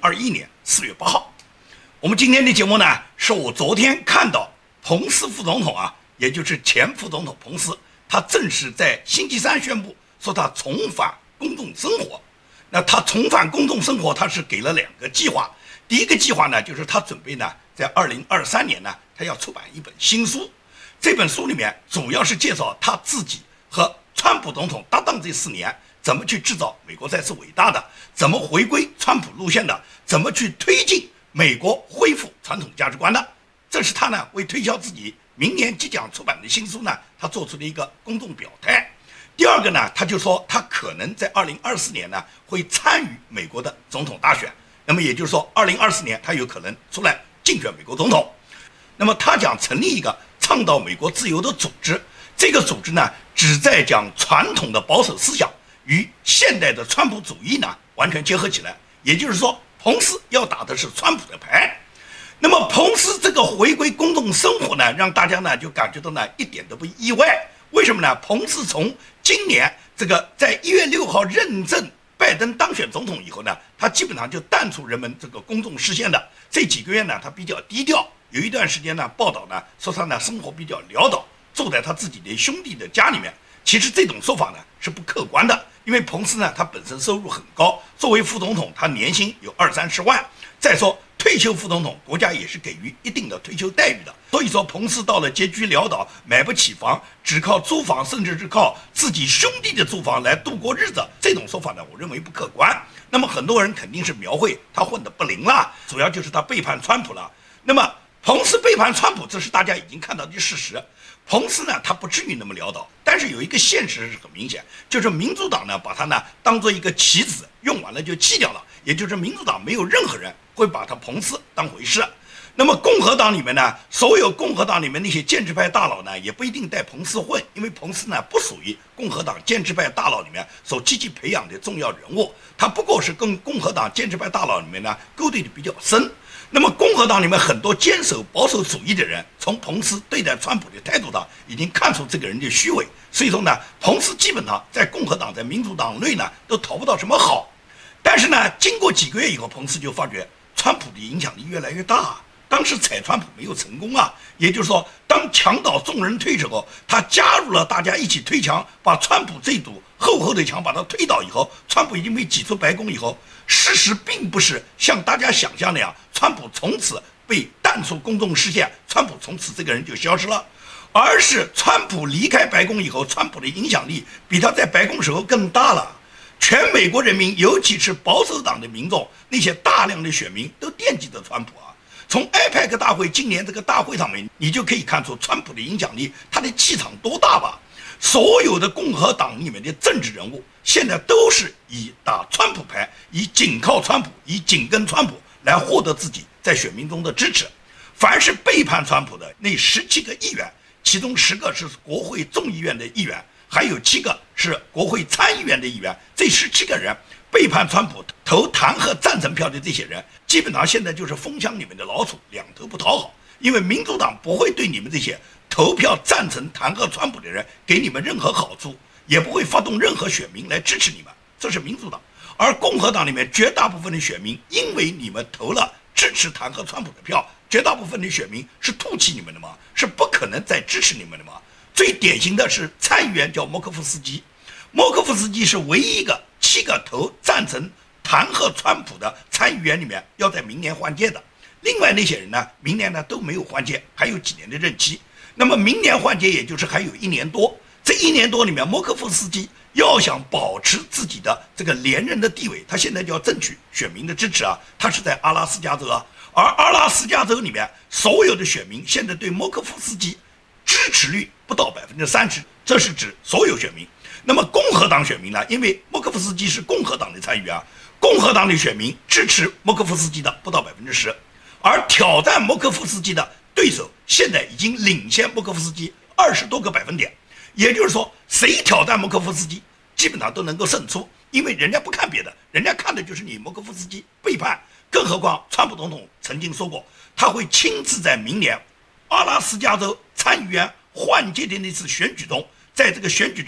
年4月8号。我们今天的节目呢，是我昨天看到彭斯副总统也就是前副总统彭斯，他正式在星期三宣布说他重返公众生活。那他重返公众生活，他是给了2个计划。第一个计划呢，就是他准备呢，在2023年呢，他要出版一本新书。这本书里面主要是介绍他自己和川普总统搭档这4年，怎么去制造美国再次伟大的，怎么回归川普路线的，怎么去推进美国恢复传统价值观的。这是他呢为推销自己明年即将出版的新书呢，他做出了一个公众表态。第二个呢，他就说他可能在2024年呢会参与美国的总统大选，那么也就是说2024年他有可能出来竞选美国总统。那么他讲成立一个倡导美国自由的组织，这个组织呢旨在将传统的保守思想与现代的川普主义呢完全结合起来，也就是说彭斯要打的是川普的牌。那么彭斯这个回归公众生活呢，让大家呢就感觉到呢一点都不意外。为什么呢？彭斯从今年这个在1月6号认证拜登当选总统以后呢，他基本上就淡出人们这个公众视线的。这几个月呢，他比较低调。有一段时间呢，报道呢说他呢生活比较潦倒，住在他自己的兄弟的家里面。其实这种说法呢是不客观的，因为彭斯呢他本身收入很高，作为副总统他年薪有20-30万。再说退休副总统，国家也是给予一定的退休待遇的。所以说彭斯到了拮据潦倒，买不起房，只靠租房，甚至是靠自己兄弟的租房来度过日子，这种说法呢，我认为不客观。那么很多人肯定是描绘他混得不灵了，主要就是他背叛川普了。那么彭斯背叛川普，这是大家已经看到的事实。彭斯呢，他不至于那么潦倒，但是有一个现实是很明显，就是民主党呢把他呢当做一个棋子，用完了就弃掉了，也就是民主党没有任何人会把他彭斯当回事。那么共和党里面呢，所有共和党里面那些建制派大佬呢，也不一定带彭斯混，因为彭斯呢不属于共和党建制派大佬里面所积极培养的重要人物，他不过是跟共和党建制派大佬里面呢勾兑的比较深。那么共和党里面很多坚守保守主义的人，从彭斯对待川普的态度上已经看出这个人的虚伪，所以说呢，彭斯基本上在共和党在民主党内呢都讨不到什么好。但是呢，经过几个月以后，彭斯就发觉川普的影响力越来越大。当时踩川普没有成功也就是说，当墙倒众人推之后，他加入了大家一起推墙，把川普这堵厚厚的墙把他推倒以后，川普已经被挤出白宫以后，事实并不是像大家想象那样，川普从此被淡出公众视线，川普从此这个人就消失了，而是川普离开白宫以后，川普的影响力比他在白宫时候更大了。全美国人民，尤其是保守党的民众，那些大量的选民都惦记着川普从 IPAC 大会今年这个大会上面，你就可以看出川普的影响力，他的气场多大吧。所有的共和党里面的政治人物，现在都是以打川普牌，以紧靠川普，以紧跟川普来获得自己在选民中的支持。凡是背叛川普的那17个议员，其中10个是国会众议院的议员，还有7个是国会参议院的议员。这17个人背叛川普，投弹劾赞成票的这些人，基本上现在就是蜂箱里面的老鼠，两头不讨好。因为民主党不会对你们这些投票赞成弹劾川普的人给你们任何好处，也不会发动任何选民来支持你们，这是民主党。而共和党里面绝大部分的选民，因为你们投了支持弹劾川普的票，绝大部分的选民是唾弃你们的嘛，是不可能再支持你们的嘛。最典型的是参议员叫莫科夫斯基，莫科夫斯基是唯一一个7个投赞成弹劾川普的参议员里面要在明年换届的。另外那些人呢，明年呢都没有换届，还有几年的任期。那么明年换届，也就是还有1年多。这1年多里面，莫科夫斯基要想保持自己的这个连任的地位，他现在就要争取选民的支持他是在阿拉斯加州而阿拉斯加州里面所有的选民现在对莫科夫斯基支持率不到30%，这是指所有选民。那么共和党选民呢，因为莫科夫斯基是共和党的参议员共和党的选民支持莫科夫斯基的不到10%。而挑战莫科夫斯基的对手现在已经领先莫科夫斯基20多个百分点，也就是说，谁挑战莫科夫斯基，基本上都能够胜出，因为人家不看别的，人家看的就是你莫科夫斯基背叛。更何况，川普总统曾经说过，他会亲自在明年阿拉斯加州参议员换届的那次选举中，在这个选举之前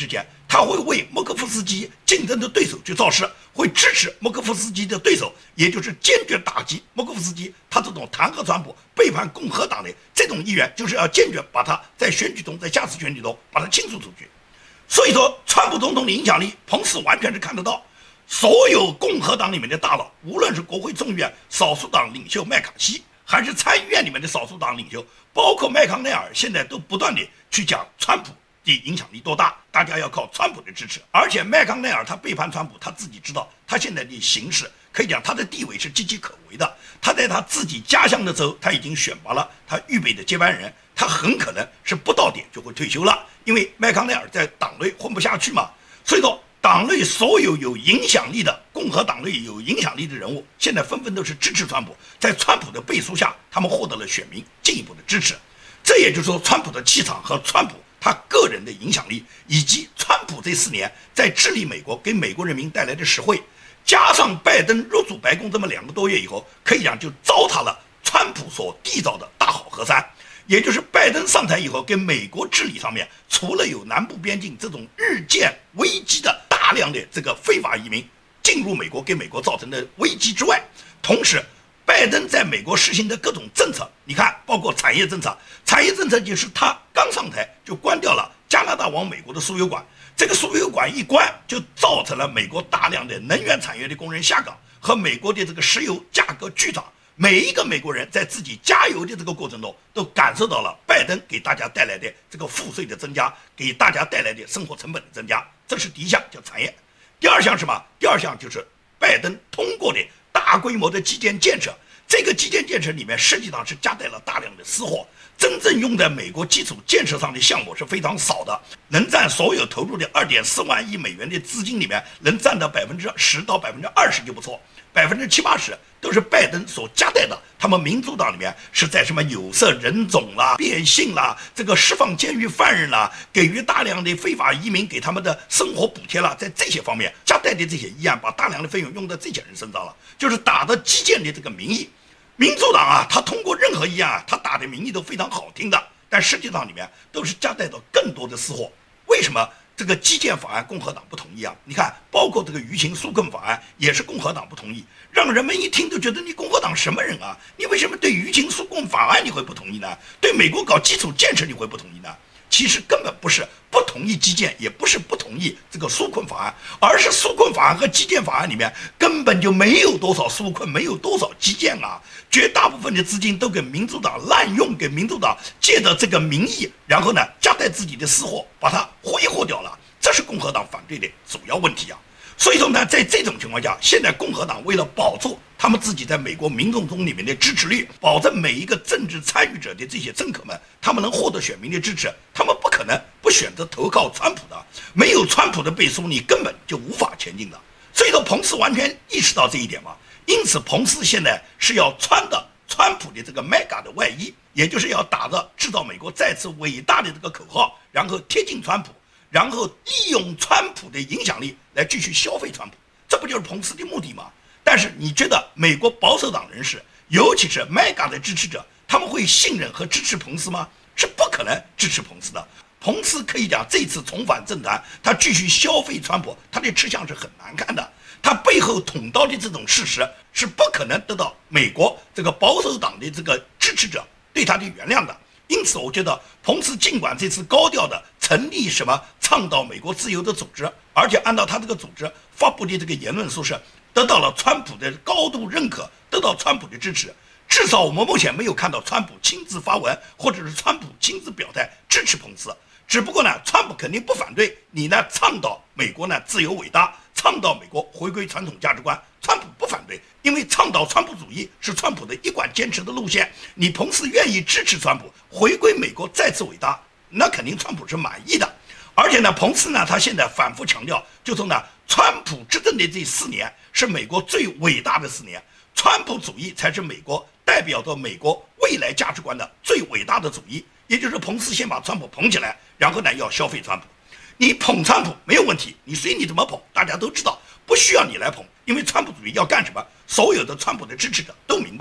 他会为莫科夫斯基竞争的对手去造势，会支持莫科夫斯基的对手，也就是坚决打击莫科夫斯基他这种弹劾川普、背叛共和党的这种议员，就是要坚决把他在选举中，在下次选举中把他清除出去。所以说，川普总统的影响力，彭斯完全是看得到。所有共和党里面的大佬，无论是国会众议院少数党领袖麦卡锡，还是参议院里面的少数党领袖，包括麦康奈尔，现在都不断的去讲川普的影响力多大，大家要靠川普的支持。而且麦康奈尔他背叛川普，他自己知道，他现在的形势可以讲他的地位是岌岌可危的。他在他自己家乡的州，他已经选拔了他预备的接班人，他很可能是不到点就会退休了，因为麦康奈尔在党内混不下去嘛。所以说，党内所有有影响力的共和党内有影响力的人物，现在纷纷都是支持川普，在川普的背书下，他们获得了选民进一步的支持。这也就是说，川普的气场和川普他个人的影响力，以及川普这4年在治理美国给美国人民带来的实惠，加上拜登入主白宫这么2个多月以后，可以讲就糟蹋了川普所缔造的大好河山。也就是拜登上台以后，跟美国治理上面，除了有南部边境这种日渐危机的大量的这个非法移民进入美国，给美国造成的危机之外，同时拜登在美国实行的各种政策，你看，包括产业政策，产业政策就是他刚上台就关掉了加拿大往美国的输油管，这个输油管一关，就造成了美国大量的能源产业的工人下岗，和美国的这个石油价格巨涨。每一个美国人在自己加油的这个过程中，都感受到了拜登给大家带来的这个赋税的增加，给大家带来的生活成本的增加，这是第一项，叫产业。第二项是什么？第二项就是拜登通过的大规模的基建建设，这个基建建设里面实际上是夹带了大量的私货，真正用在美国基础建设上的项目是非常少的，能占所有投入的2.4万亿美元的资金里面，能占到10%到20%就不错，70%、80%都是拜登所夹带的。他们民主党里面是在什么有色人种啦、变性啦、这个释放监狱犯人啦、给予大量的非法移民给他们的生活补贴啦，在这些方面夹带的这些议案，把大量的费用用在这些人身上了，就是打着基建的这个名义。民主党啊，他通过任何议案，他打的名义都非常好听的，但实际上里面都是夹带着更多的私货。为什么这个基建法案共和党不同意啊？你看，包括这个舆情纾困法案也是共和党不同意，让人们一听都觉得你共和党什么人啊？你为什么对舆情纾困法案你会不同意呢？对美国搞基础建设你会不同意呢？其实根本不是不同意基建，也不是不同意这个纾困法案，而是纾困法案和基建法案里面根本就没有多少纾困，没有多少基建啊，绝大部分的资金都给民主党滥用，给民主党借着这个名义，然后呢夹带自己的私货，把它挥霍掉了，这是共和党反对的主要问题啊。所以说呢，在这种情况下，现在共和党为了保住他们自己在美国民众中里面的支持率，保证每一个政治参与者的这些政客们，他们能获得选民的支持，他们不可能不选择投靠川普的。没有川普的背书，你根本就无法前进的。所以说，彭斯完全意识到这一点嘛。因此，彭斯现在是要穿的川普的这个 mega 的外衣，也就是要打着制造美国再次伟大的这个口号，然后贴近川普，然后利用川普的影响力来继续消费川普，这不就是彭斯的目的吗？但是你觉得美国保守党人士，尤其是 mega 的支持者，他们会信任和支持彭斯吗？是不可能支持彭斯的。彭斯可以讲这次重返政坛，他继续消费川普，他的吃相是很难看的。他背后捅刀的这种事实是不可能得到美国这个保守党的这个支持者对他的原谅的。因此，我觉得彭斯尽管这次高调的成立什么倡导美国自由的组织，而且按照他这个组织发布的这个言论说是得到了川普的高度认可，得到川普的支持。至少我们目前没有看到川普亲自发文，或者是川普亲自表态支持彭斯。只不过呢，川普肯定不反对你呢倡导美国呢自由伟大，倡导美国回归传统价值观，川普不反对，因为倡导川普主义是川普的一贯坚持的路线。你彭斯愿意支持川普回归美国再次伟大，那肯定川普是满意的。而且呢，彭斯呢，他现在反复强调，就说呢，川普执政的这4年是美国最伟大的4年，川普主义才是美国代表着美国未来价值观的最伟大的主义。也就是彭斯先把川普捧起来，然后呢要消费川普。你捧川普没有问题，你随你怎么捧，大家都知道，不需要你来捧，因为川普主义要干什么，所有的川普的支持者都明白。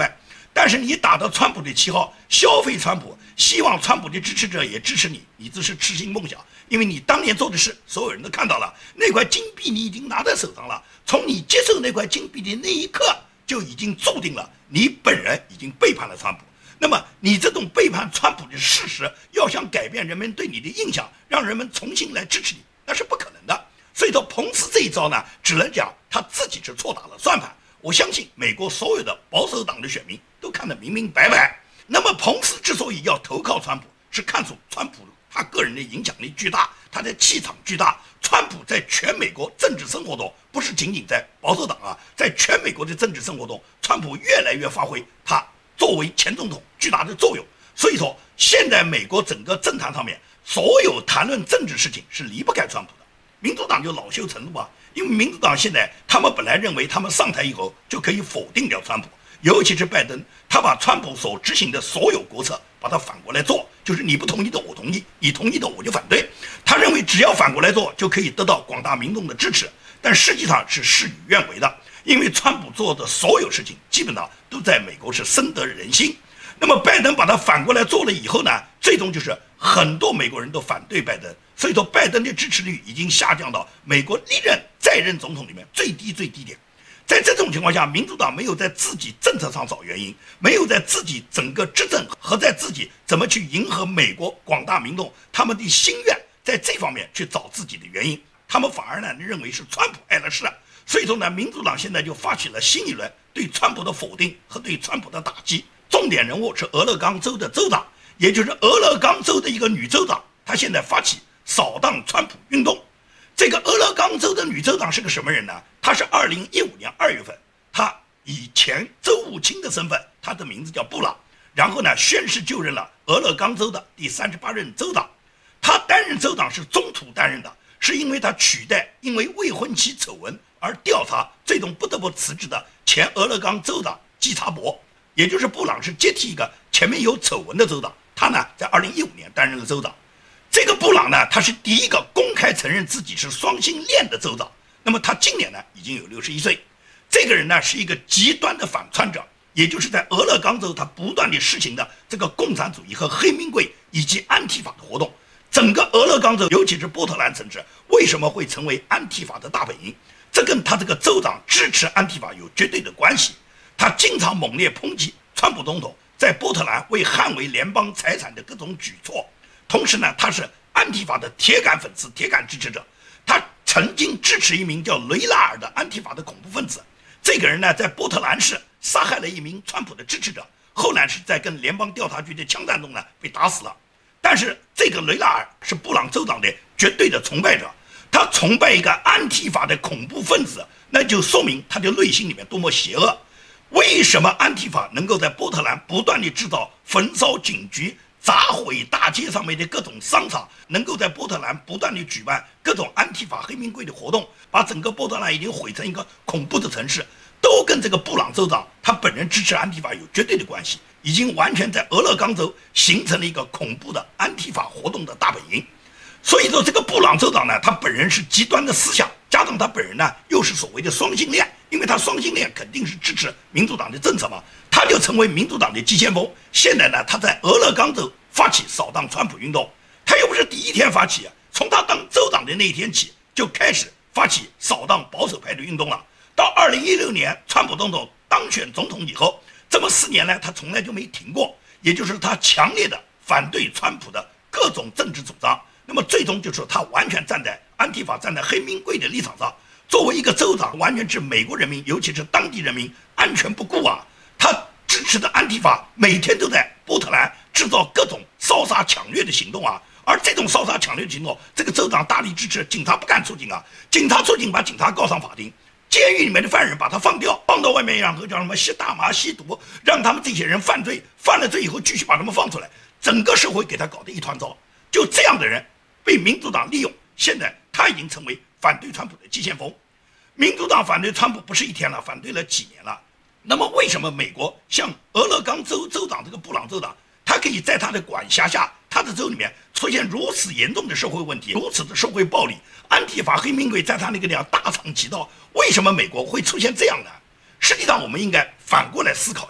但是你打着川普的旗号消费川普，希望川普的支持者也支持你，你这是痴心梦想。因为你当年做的事，所有人都看到了，那块金币你已经拿在手上了，从你接受那块金币的那一刻，就已经注定了你本人已经背叛了川普。那么你这种背叛川普的事实，要想改变人们对你的印象，让人们重新来支持你，那是不可能的。所以说彭斯这一招呢，只能讲他自己是错打了算盘。我相信美国所有的保守党的选民都看得明明白白。那么彭斯之所以要投靠川普，是看出川普他个人的影响力巨大，他的气场巨大。川普在全美国政治生活中，不是仅仅在保守党啊，在全美国的政治生活中，川普越来越发挥他作为前总统巨大的作用。所以说，现在美国整个政坛上面，所有谈论政治事情是离不开川普的。民主党就恼羞成怒啊，因为民主党现在他们本来认为他们上台以后就可以否定掉川普，尤其是拜登，他把川普所执行的所有国策把它反过来做，就是你不同意的我同意，你同意的我就反对。他认为只要反过来做就可以得到广大民众的支持，但实际上是事与愿违的，因为川普做的所有事情基本上都在美国是深得人心。那么拜登把它反过来做了以后呢，最终就是很多美国人都反对拜登，所以说拜登的支持率已经下降到美国历任在任总统里面最低点。在这种情况下，民主党没有在自己政策上找原因，没有在自己整个执政和在自己怎么去迎合美国广大民众他们的心愿，在这方面去找自己的原因，他们反而呢认为是川普碍了事。所以说呢，民主党现在就发起了新一轮对川普的否定和对川普的打击。重点人物是俄勒冈州的州长，也就是俄勒冈州的一个女州长，她现在发起扫荡川普运动。这个俄勒冈州的女州长是个什么人呢？她是2015年2月份，她以前州务卿的身份，她的名字叫布朗，然后呢宣誓就任了俄勒冈州的第38任州长。她担任州长是中途担任的，是因为她取代因为未婚妻丑闻而调查，最终不得不辞职的前俄勒冈州长基查伯。也就是布朗是接替一个前面有丑闻的州长，他呢在2015年担任了州长。这个布朗呢，他是第一个公开承认自己是双性恋的州长。那么他今年呢已经有61岁。这个人呢是一个极端的反川者，也就是在俄勒冈州他不断地实行的这个共产主义和黑名贵以及安提法的活动。整个俄勒冈州，尤其是波特兰城市，为什么会成为安提法的大本营？这跟他这个州长支持安提法有绝对的关系。他经常猛烈抨击川普总统在波特兰为捍卫联邦财产的各种举措，同时呢，他是安提法的铁杆粉丝、铁杆支持者。他曾经支持一名叫雷拉尔的安提法的恐怖分子，这个人呢，在波特兰市杀害了一名川普的支持者，后来是在跟联邦调查局的枪战中呢被打死了。但是这个雷拉尔是布朗州长的绝对的崇拜者，他崇拜一个安提法的恐怖分子，那就说明他的内心里面多么邪恶。为什么安提法能够在波特兰不断地制造焚烧警局、砸毁大街上面的各种商场，能够在波特兰不断地举办各种安提法黑名贵的活动，把整个波特兰已经毁成一个恐怖的城市，都跟这个布朗州长他本人支持安提法有绝对的关系，已经完全在俄勒冈州形成了一个恐怖的安提法活动的大本营。所以说这个布朗州长呢，他本人是极端的思想，加上他本人呢又是所谓的双性恋，因为他双性恋肯定是支持民主党的政策嘛，他就成为民主党的急先锋。现在呢，他在俄勒冈州发起扫荡川普运动，他又不是第一天发起，从他当州长的那一天起就开始发起扫荡保守派的运动了。到2016年川普总统当选总统以后，这么4年来他从来就没停过，也就是他强烈的反对川普的各种政治主张。那么最终就是他完全站在安提法、站在黑名贵的立场上。作为一个州长，完全置美国人民，尤其是当地人民安全不顾啊！他支持的安提法每天都在波特兰制造各种烧杀抢掠的行动啊！而这种烧杀抢掠的行动，这个州长大力支持，警察不敢出警啊！警察出警，把警察告上法庭，监狱里面的犯人把他放掉，放到外面，然后叫什么吸大麻、吸毒，让他们这些人犯罪，犯了罪以后继续把他们放出来，整个社会给他搞得一团糟。就这样的人被民主党利用，现在他已经成为反对川普的急先锋。民主党反对川普不是一天了，反对了几年了。那么为什么美国像俄勒冈州州长这个布朗州长，他可以在他的管辖下，他的州里面出现如此严重的社会问题，如此的社会暴力，安提法黑名贵在他那个地方大行其道，为什么美国会出现这样呢？实际上我们应该反过来思考一下，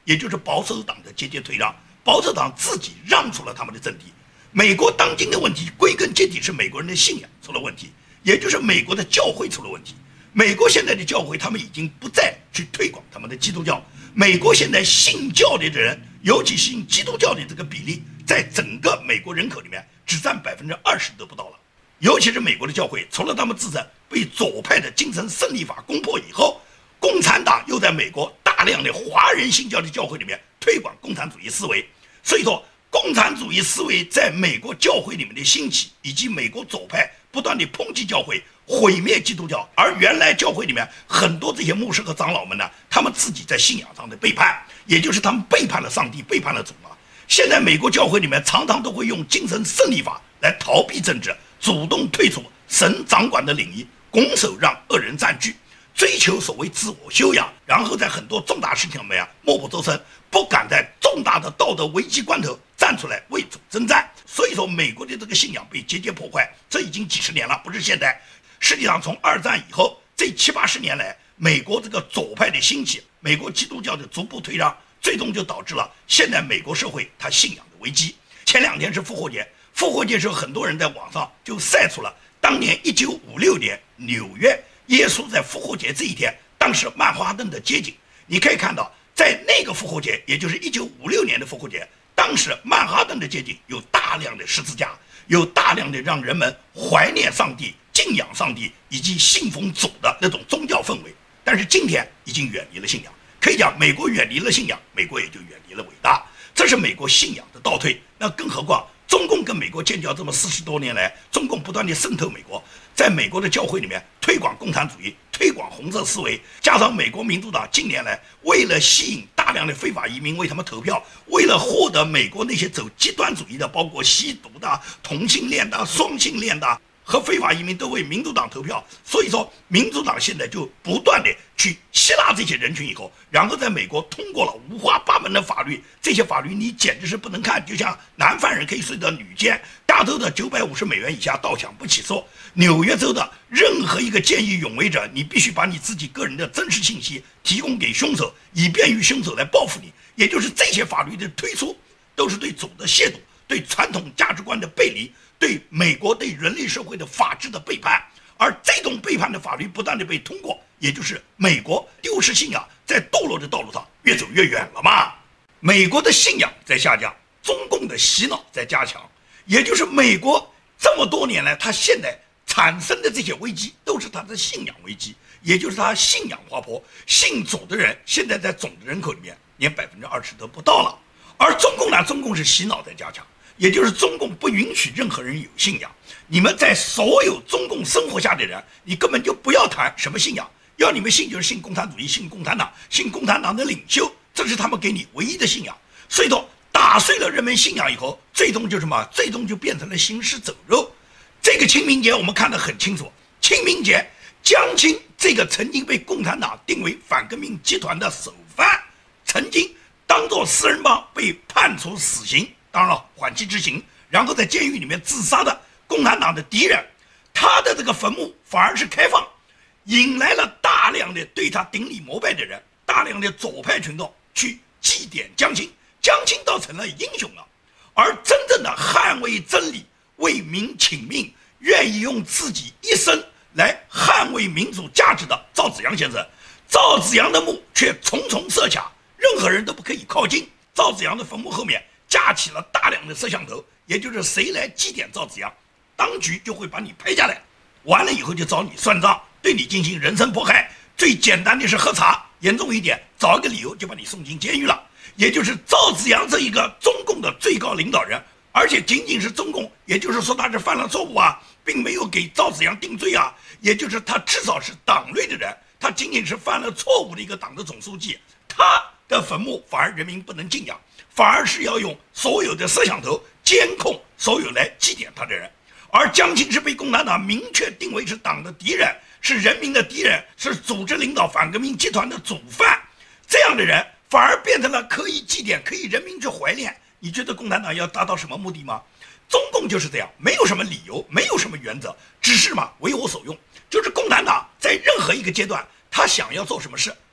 也就是保守党的节节退让，保守党自己让出了他们的阵地。美国当今的问题归根结底是美国人的信仰出了问题，也就是美国的教会出了问题。美国现在的教会，他们已经不再去推广他们的基督教。美国现在信教的人，尤其信基督教的这个比例，在整个美国人口里面只占20%都不到了。尤其是美国的教会，除了他们自身被左派的精神胜利法攻破以后，共产党又在美国大量的华人信教的教会里面推广共产主义思维。所以说，共产主义思维在美国教会里面的兴起，以及美国左派不断的抨击教会，毁灭基督教，而原来教会里面很多这些牧师和长老们呢，他们自己在信仰上的背叛，也就是他们背叛了上帝，背叛了主啊。现在美国教会里面常常都会用精神胜利法来逃避政治，主动退出神掌管的领域，拱手让恶人占据，追求所谓自我修养，然后在很多重大事情上面默不作声，不敢在重大的道德危机关头站出来为主征战。所以说，美国的这个信仰被节节破坏，这已经几十年了，不是现在。实际上，从二战以后这70、80年来，美国这个左派的兴起，美国基督教的逐步退让，最终就导致了现在美国社会它信仰的危机。前2天是复活节，复活节时候很多人在网上就晒出了当年1956年纽约耶稣在复活节这一天，当时曼哈顿的街景。你可以看到，在那个复活节，也就是1956年的复活节，当时曼哈顿的街景有大量的十字架，有大量的让人们怀念上帝、敬仰上帝以及信奉主的那种宗教氛围。但是今天已经远离了信仰，可以讲美国远离了信仰，美国也就远离了伟大，这是美国信仰的倒退。那更何况中共跟美国建交这么40多年来，中共不断地渗透美国，在美国的教会里面推广共产主义，推广红色思维，加上美国民主党近年来为了吸引大量的非法移民为他们投票，为了获得美国那些走极端主义的，包括吸毒的、同性恋的、双性恋的和非法移民都为民主党投票，所以说民主党现在就不断的去吸纳这些人群以后，然后在美国通过了五花八门的法律，这些法律你简直是不能看，就像男犯人可以睡到女监，加州的$950以下盗抢不起诉，纽约州的任何一个见义勇为者，你必须把你自己个人的真实信息提供给凶手，以便于凶手来报复你。也就是这些法律的推出，都是对主的亵渎，对传统价值观的背离，对美国对人类社会的法治的背叛。而这种背叛的法律不断的被通过，也就是美国丢失信仰，在堕落的道路上越走越远了嘛。美国的信仰在下降，中共的洗脑在加强，也就是美国这么多年来，它现在产生的这些危机都是它的信仰危机，也就是它信仰滑坡，信主的人现在在总的人口里面连20%都不到了。而中共呢，中共是洗脑在加强，也就是中共不允许任何人有信仰。你们在所有中共生活下的人，你根本就不要谈什么信仰，要你们信就是信共产主义，信共产党，信共产党的领袖，这是他们给你唯一的信仰。所以说，打碎了人们信仰以后，最终就什么？最终就变成了行尸走肉。这个清明节我们看得很清楚，清明节江青这个曾经被共产党定为反革命集团的首犯，曾经当作四人帮被判处死刑，当然了缓期执行，然后在监狱里面自杀的共产党的敌人，他的这个坟墓反而是开放，引来了大量的对他顶礼膜拜的人，大量的左派群众去祭奠江青，江青倒成了英雄了。而真正的捍卫真理、为民请命、愿意用自己一生来捍卫民主价值的赵紫阳先生，赵紫阳的墓却重重设卡，任何人都不可以靠近。赵紫阳的坟墓后面架起了大量的摄像头，也就是谁来祭奠赵紫阳，当局就会把你拍下来，完了以后就找你算账，对你进行人身迫害。最简单的是喝茶，严重一点找一个理由就把你送进监狱了。也就是赵紫阳这一个中共的最高领导人，而且仅仅是中共，也就是说他是犯了错误啊，并没有给赵紫阳定罪啊，也就是他至少是党内的人，他仅仅是犯了错误的一个党的总书记，他的坟墓反而人民不能敬仰，反而是要用所有的摄像头监控所有来祭奠他的人。而江青是被共产党明确定为是党的敌人，是人民的敌人，是组织领导反革命集团的主犯，这样的人反而变成了可以祭奠、可以人民去怀念。你觉得共产党要达到什么目的吗？中共就是这样，没有什么理由，没有什么原则，只是嘛为我所用。就是共产党在任何一个阶段，他想要做什么事，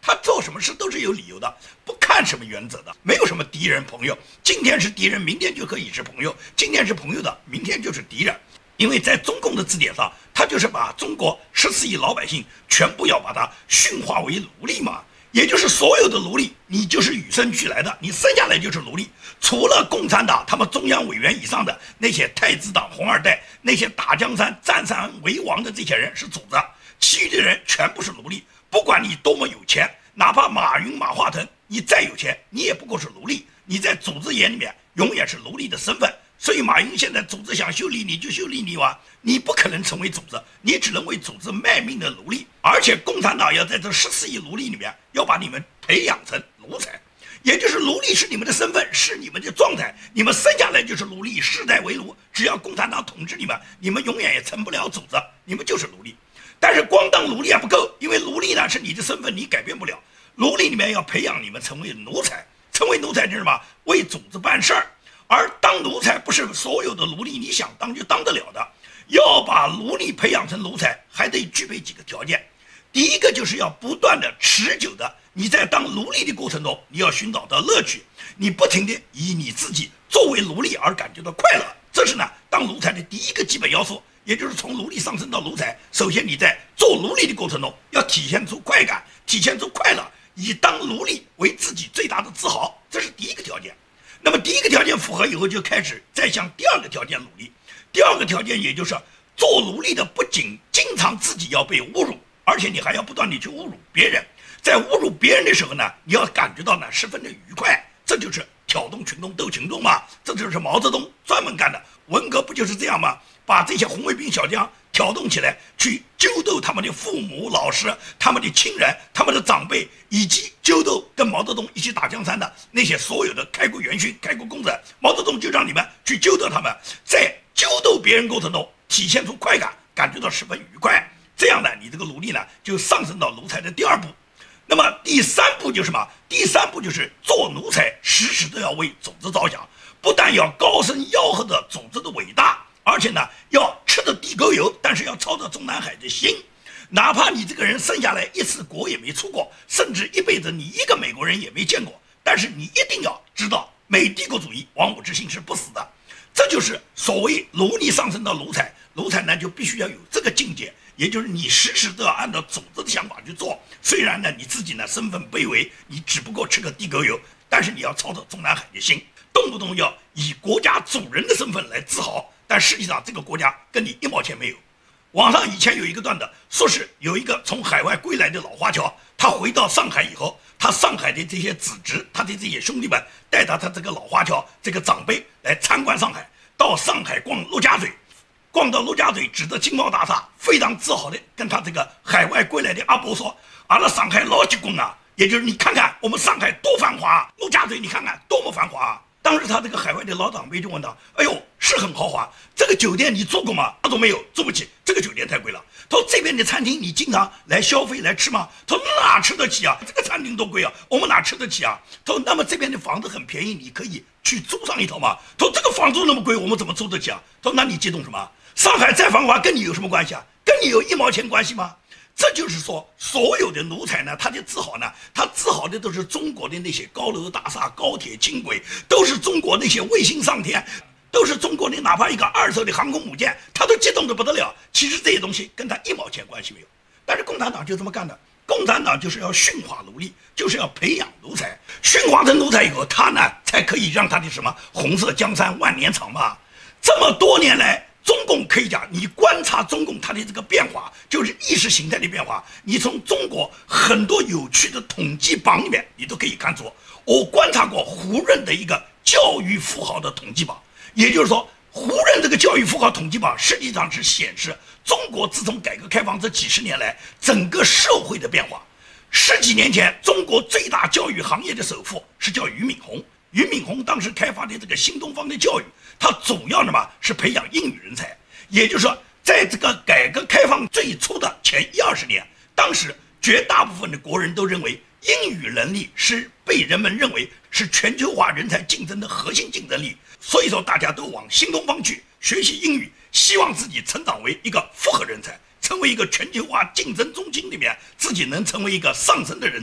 他做什么事都是有理由的，不看什么原则的，没有什么敌人朋友。今天是敌人，明天就可以是朋友；今天是朋友的，明天就是敌人。因为在中共的字典上，他就是把中国14亿老百姓全部要把它驯化为奴隶嘛，也就是所有的奴隶，你就是与生俱来的，你生下来就是奴隶。除了共产党他们中央委员以上的那些太子党红二代，那些打江山、占山为王的这些人是主子，其余的人全部是奴隶。不管你多么有钱，哪怕马云、马化腾，你再有钱，你也不过是奴隶，你在组织眼里面永远是奴隶的身份。所以马云现在组织想修理你就修理你哇，你不可能成为组织，你只能为组织卖命的奴隶。而且共产党要在这14亿奴隶里面要把你们培养成奴才，也就是奴隶是你们的身份，是你们的状态，你们生下来就是奴隶，世代为奴。只要共产党统治你们，你们永远也成不了组织，你们就是奴隶。但是光当奴隶还不够，因为奴隶呢是你的身份，你改变不了。奴隶里面要培养你们成为奴才，成为奴才就是什么？为组织办事儿。而当奴才不是所有的奴隶你想当就当得了的，要把奴隶培养成奴才，还得具备几个条件。第一个就是要不断的持久的，你在当奴隶的过程中，你要寻找到乐趣，你不停的以你自己作为奴隶而感觉到快乐，这是呢当奴才的第一个基本要素。也就是从奴隶上升到奴才，首先你在做奴隶的过程中要体现出快感，体现出快乐，以当奴隶为自己最大的自豪，这是第一个条件。那么第一个条件符合以后，就开始再向第二个条件努力。第二个条件也就是做奴隶的不仅经常自己要被侮辱，而且你还要不断地去侮辱别人。在侮辱别人的时候呢，你要感觉到呢十分的愉快，这就是挑动群众斗群众嘛，这就是毛泽东专门干的。文革不就是这样吗？把这些红卫兵小将挑动起来，去揪斗他们的父母、老师、他们的亲人、他们的长辈，以及揪斗跟毛泽东一起打江山的那些所有的开国元勋、开国功臣。毛泽东就让你们去揪斗他们，在揪斗别人过程中体现出快感，感觉到十分愉快。这样呢，你这个奴隶呢就上升到奴才的第二步。那么第三步就是什么？第三步就是做奴才，时时都要为组织着想，不但要高声吆喝着组织的伟大，而且呢要吃着地沟油，但是要操着中南海的心。哪怕你这个人生下来一次国也没出过，甚至一辈子你一个美国人也没见过，但是你一定要知道，美帝国主义亡我之心是不死的。这就是所谓奴隶上升到奴才，奴才呢就必须要有这个境界，也就是你时时都要按照组织的想法去做。虽然呢你自己呢身份卑微，你只不过吃个地沟油，但是你要操着中南海的心，动不动要以国家主人的身份来自豪，但实际上这个国家跟你一毛钱没有。网上以前有一个段子，说是有一个从海外归来的老华侨，他回到上海以后，他上海的这些子侄，他的这些兄弟们带他这个老华侨这个长辈来参观上海，到上海逛陆家嘴，逛到陆家嘴指着金茂大厦，非常自豪的跟他这个海外归来的阿伯说：“阿拉上海老结棍啊，也就是你看看我们上海多繁华，陆家嘴你看看多么繁华啊。”当时他这个海外的老长辈就问他：“哎呦，是很豪华，这个酒店你住过吗？”他说：“没有，住不起，这个酒店太贵了。”他说：“这边的餐厅你经常来消费来吃吗？”他说：“哪吃得起啊？这个餐厅多贵啊，我们哪吃得起啊？”他说：“那么这边的房子很便宜，你可以去租上一套吗？”他说：“这个房租那么贵，我们怎么租得起啊？”他说：“那你激动什么？上海再繁华跟你有什么关系啊？跟你有一毛钱关系吗？”这就是说，所有的奴才呢，他的自豪呢，他自豪的都是中国的那些高楼大厦、高铁、轻轨，都是中国那些卫星上天，都是中国的哪怕一个2艘的航空母舰，他都激动得不得了。其实这些东西跟他一毛钱关系没有。但是共产党就这么干的，共产党就是要驯化奴隶，就是要培养奴才，驯化成奴才以后，他呢才可以让他的什么红色江山万年长嘛。这么多年来，中共可以讲，你观察中共它的这个变化，就是意识形态的变化。你从中国很多有趣的统计榜里面，你都可以看出。我观察过胡润的一个教育富豪的统计榜，也就是说，胡润这个教育富豪统计榜实际上是显示中国自从改革开放这几十年来整个社会的变化。10几年前，中国最大教育行业的首富是叫俞敏洪。俞敏洪当时开发的这个新东方的教育，它主要的嘛是培养英语人才，也就是说，在这个改革开放最初的前10-20年，当时绝大部分的国人都认为英语能力是被人们认为是全球化人才竞争的核心竞争力，所以说大家都往新东方去学习英语，希望自己成长为一个复合人才，成为一个全球化竞争中心里面自己能成为一个上升的人才。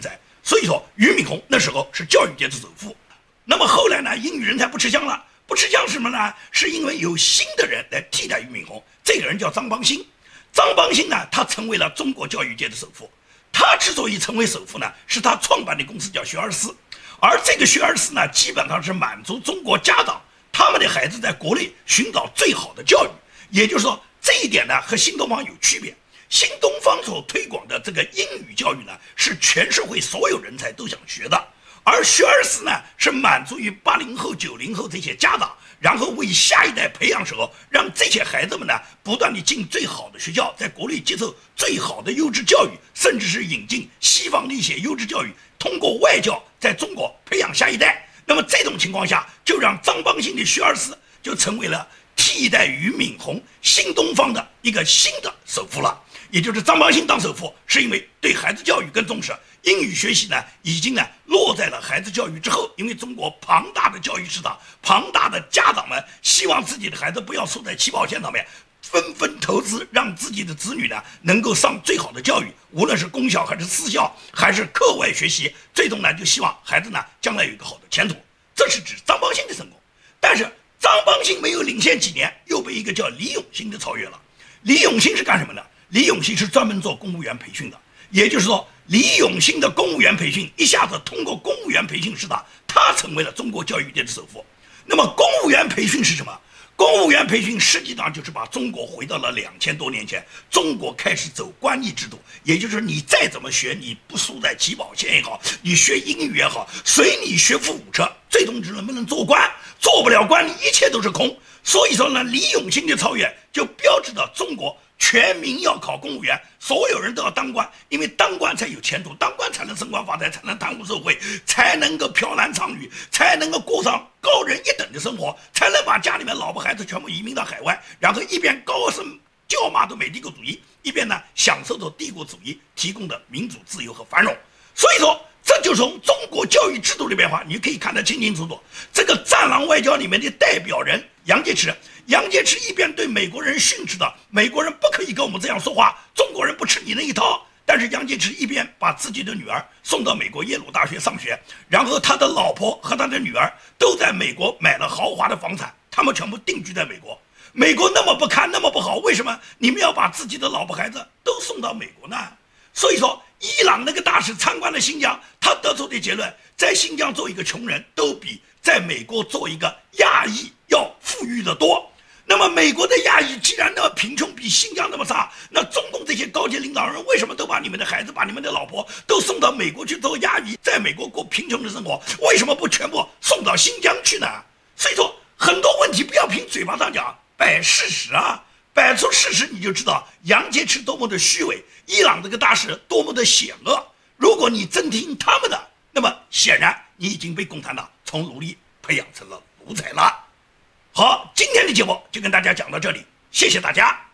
所以说俞敏洪那时候是教育界的首富。那么后来呢，英语人才不吃香了，不吃香什么呢？是因为有新的人来替代俞敏洪，这个人叫张邦鑫。张邦鑫呢，他成为了中国教育界的首富。他之所以成为首富呢，是他创办的公司叫学而思，而这个学而思呢，基本上是满足中国家长他们的孩子在国内寻找最好的教育。也就是说，这一点呢和新东方有区别。新东方所推广的这个英语教育呢，是全社会所有人才都想学的，而学而思呢，是满足于80后、90后这些家长，然后为下一代培养时候，让这些孩子们呢不断地进最好的学校，在国内接受最好的优质教育，甚至是引进西方的一些优质教育，通过外教在中国培养下一代。那么这种情况下，就让张邦鑫的学而思就成为了替代俞敏洪新东方的一个新的首富了。也就是张邦鑫当首富，是因为对孩子教育更重视，英语学习呢已经呢落在了孩子教育之后。因为中国庞大的教育市场，庞大的家长们希望自己的孩子不要输在起跑线上面，纷纷投资，让自己的子女呢能够上最好的教育，无论是公校还是私校，还是课外学习，最终呢就希望孩子呢将来有一个好的前途。这是指张邦鑫的成功。但是张邦鑫没有领先几年，又被一个叫李永新的超越了。李永新是干什么的？李永新是专门做公务员培训的，也就是说，李永新的公务员培训一下子通过公务员培训市场，他成为了中国教育界的首富。那么，公务员培训是什么？公务员培训实际上就是把中国回到了2000多年前，中国开始走官吏制度，也就是你再怎么学，你不输在起跑线也好，你学英语也好，随你学富五车，最终只能不能做官，做不了官，你一切都是空。所以说呢，李永新的超越就标志着中国全民要考公务员，所有人都要当官，因为当官才有前途，当官才能升官发财，才能贪污受贿，才能够飘男娼女，才能够过上高人一等的生活，才能把家里面老婆孩子全部移民到海外，然后一边高声叫骂着美帝国主义，一边呢享受着帝国主义提供的民主自由和繁荣。所以说，这就从中国教育制度的变化，你可以看得清清楚楚。这个战狼外交里面的代表人杨洁篪，杨洁篪一边对美国人训斥的，美国人不可以跟我们这样说话，中国人不吃你那一套。但是杨洁篪一边把自己的女儿送到美国耶鲁大学上学，然后他的老婆和他的女儿都在美国买了豪华的房产，他们全部定居在美国。美国那么不堪，那么不好，为什么你们要把自己的老婆孩子都送到美国呢？所以说，伊朗那个大使参观了新疆，他得出的结论，在新疆做一个穷人都比在美国做一个亚裔要富裕得多。那么美国的亚裔既然那么贫穷，比新疆那么差，那中共这些高级领导人为什么都把你们的孩子，把你们的老婆都送到美国去做亚裔，在美国过贫穷的生活，为什么不全部送到新疆去呢？所以说，很多问题不要凭嘴巴上讲，摆事实啊，摆出事实你就知道杨洁篪多么的虚伪，伊朗这个大使多么的险恶。如果你真听他们的，那么显然你已经被共产党从奴隶培养成了奴才了。好，今天的节目就跟大家讲到这里，谢谢大家。